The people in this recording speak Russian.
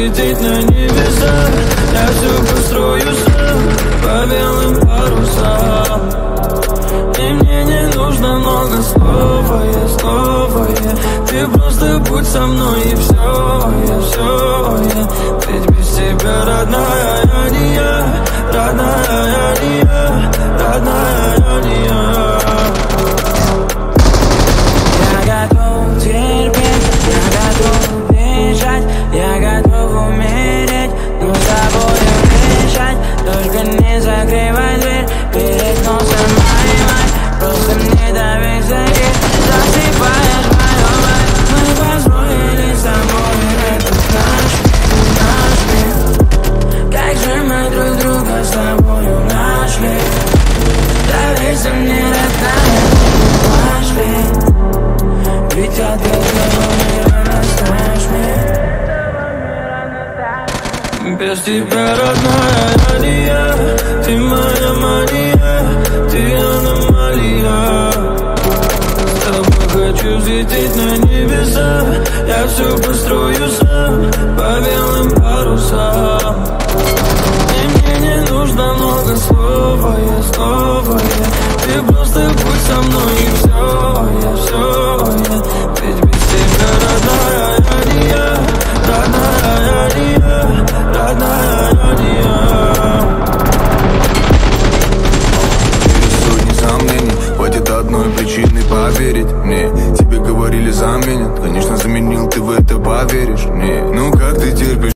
взлететь на небеса. Я все построю сам по белым парусам. И мне не нужно много слов, ты просто будь со мной и все, ведь без тебя, родная, я не я, родная, я не я, родная, я не я. Я готов терпеть, я готов бежать, я готов умереть, но с тобой решать. Только не закрывай дверь перед носом моей мать. Просто не дави закрыть, засыпаешь мою мать. Мы построили с тобой этот наш мир. Как же мы друг друга с тобою нашли. Доверься мне, родная, пошли. Ведь от этого мира настоишь мир. Без тебя, родная, я не я, ты моя мания, ты аномалия. С тобой хочу взлететь на небеса. Я все построю сам по белым парусам. И мне не нужно много слов, ты просто будь со мной и все, ведь без тебя, родная, я не я, родная, я не я, родная, я не я. Сотни сомнений, хватит одной причины поверить мне. Тебе говорили заменят, конечно заменил, ты в это поверишь мне. Ну как ты терпишь?